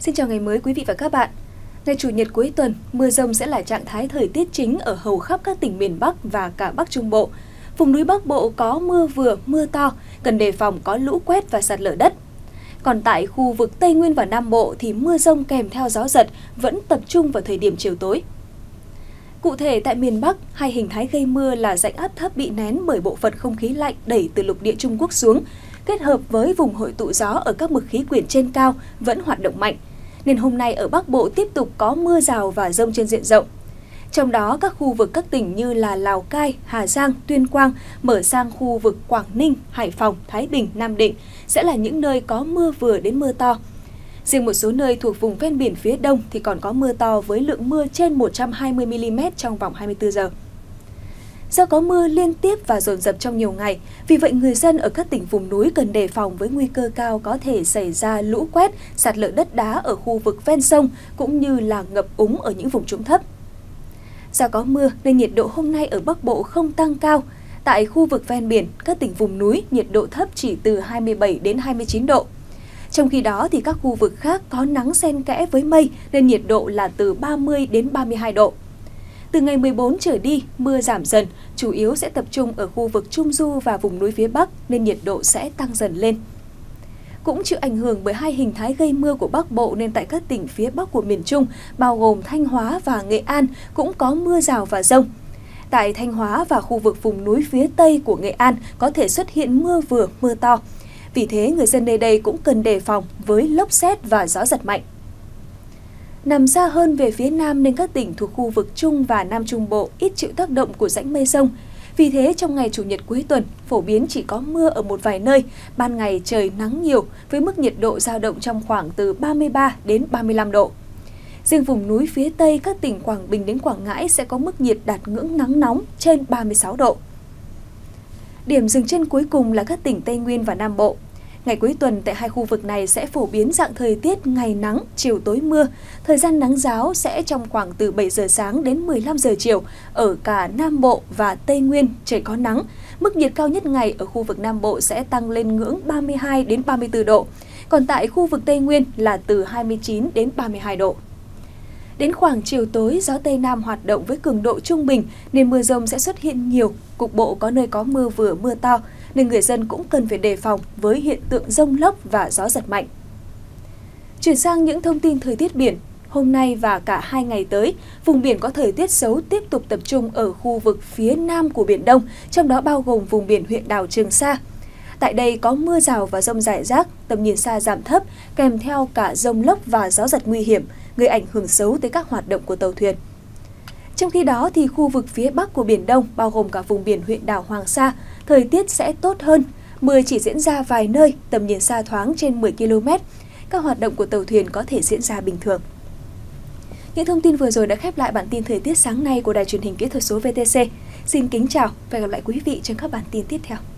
Xin chào ngày mới quý vị và các bạn. Ngày Chủ nhật cuối tuần, mưa rông sẽ là trạng thái thời tiết chính ở hầu khắp các tỉnh miền Bắc và cả Bắc Trung Bộ. Vùng núi Bắc Bộ có mưa vừa, mưa to, cần đề phòng có lũ quét và sạt lở đất. Còn tại khu vực Tây Nguyên và Nam Bộ thì mưa rông kèm theo gió giật vẫn tập trung vào thời điểm chiều tối. Cụ thể tại miền Bắc, hai hình thái gây mưa là rãnh áp thấp bị nén bởi bộ phận không khí lạnh đẩy từ lục địa Trung Quốc xuống, kết hợp với vùng hội tụ gió ở các mực khí quyển trên cao vẫn hoạt động mạnh. Nên hôm nay ở Bắc Bộ tiếp tục có mưa rào và dông trên diện rộng. Trong đó, các khu vực các tỉnh như là Lào Cai, Hà Giang, Tuyên Quang mở sang khu vực Quảng Ninh, Hải Phòng, Thái Bình, Nam Định sẽ là những nơi có mưa vừa đến mưa to. Riêng một số nơi thuộc vùng ven biển phía Đông thì còn có mưa to với lượng mưa trên 120 mm trong vòng 24 giờ. Do có mưa liên tiếp và dồn dập trong nhiều ngày, vì vậy người dân ở các tỉnh vùng núi cần đề phòng với nguy cơ cao có thể xảy ra lũ quét, sạt lở đất đá ở khu vực ven sông cũng như là ngập úng ở những vùng trũng thấp. Do có mưa nên nhiệt độ hôm nay ở Bắc Bộ không tăng cao. Tại khu vực ven biển, các tỉnh vùng núi nhiệt độ thấp chỉ từ 27 đến 29 độ. Trong khi đó thì các khu vực khác có nắng xen kẽ với mây nên nhiệt độ là từ 30 đến 32 độ. Từ ngày 14 trở đi, mưa giảm dần, chủ yếu sẽ tập trung ở khu vực Trung Du và vùng núi phía Bắc nên nhiệt độ sẽ tăng dần lên. Cũng chịu ảnh hưởng bởi hai hình thái gây mưa của Bắc Bộ nên tại các tỉnh phía Bắc của miền Trung, bao gồm Thanh Hóa và Nghệ An cũng có mưa rào và dông. Tại Thanh Hóa và khu vực vùng núi phía Tây của Nghệ An có thể xuất hiện mưa vừa, mưa to. Vì thế, người dân nơi đây cũng cần đề phòng với lốc sét và gió giật mạnh. Nằm xa hơn về phía Nam nên các tỉnh thuộc khu vực Trung và Nam Trung Bộ ít chịu tác động của rãnh mây rông. Vì thế, trong ngày Chủ nhật cuối tuần, phổ biến chỉ có mưa ở một vài nơi, ban ngày trời nắng nhiều với mức nhiệt độ dao động trong khoảng từ 33 đến 35 độ. Riêng vùng núi phía Tây các tỉnh Quảng Bình đến Quảng Ngãi sẽ có mức nhiệt đạt ngưỡng nắng nóng trên 36 độ. Điểm dừng chân cuối cùng là các tỉnh Tây Nguyên và Nam Bộ. Ngày cuối tuần tại hai khu vực này sẽ phổ biến dạng thời tiết ngày nắng, chiều tối mưa. Thời gian nắng ráo sẽ trong khoảng từ 7 giờ sáng đến 15 giờ chiều. Ở cả Nam Bộ và Tây Nguyên trời có nắng. Mức nhiệt cao nhất ngày ở khu vực Nam Bộ sẽ tăng lên ngưỡng 32 đến 34 độ. Còn tại khu vực Tây Nguyên là từ 29 đến 32 độ. Đến khoảng chiều tối, gió Tây Nam hoạt động với cường độ trung bình nên mưa rông sẽ xuất hiện nhiều, cục bộ có nơi có mưa vừa mưa to, nên người dân cũng cần phải đề phòng với hiện tượng dông lốc và gió giật mạnh. Chuyển sang những thông tin thời tiết biển, hôm nay và cả 2 ngày tới, vùng biển có thời tiết xấu tiếp tục tập trung ở khu vực phía Nam của Biển Đông, trong đó bao gồm vùng biển huyện đảo Trường Sa. Tại đây có mưa rào và dông rải rác, tầm nhìn xa giảm thấp, kèm theo cả dông lốc và gió giật nguy hiểm, gây ảnh hưởng xấu tới các hoạt động của tàu thuyền. Trong khi đó thì khu vực phía Bắc của Biển Đông, bao gồm cả vùng biển huyện đảo Hoàng Sa, thời tiết sẽ tốt hơn, mưa chỉ diễn ra vài nơi, tầm nhìn xa thoáng trên 10 km. Các hoạt động của tàu thuyền có thể diễn ra bình thường. Những thông tin vừa rồi đã khép lại bản tin thời tiết sáng nay của Đài Truyền hình Kỹ thuật số VTC. Xin kính chào và hẹn gặp lại quý vị trong các bản tin tiếp theo.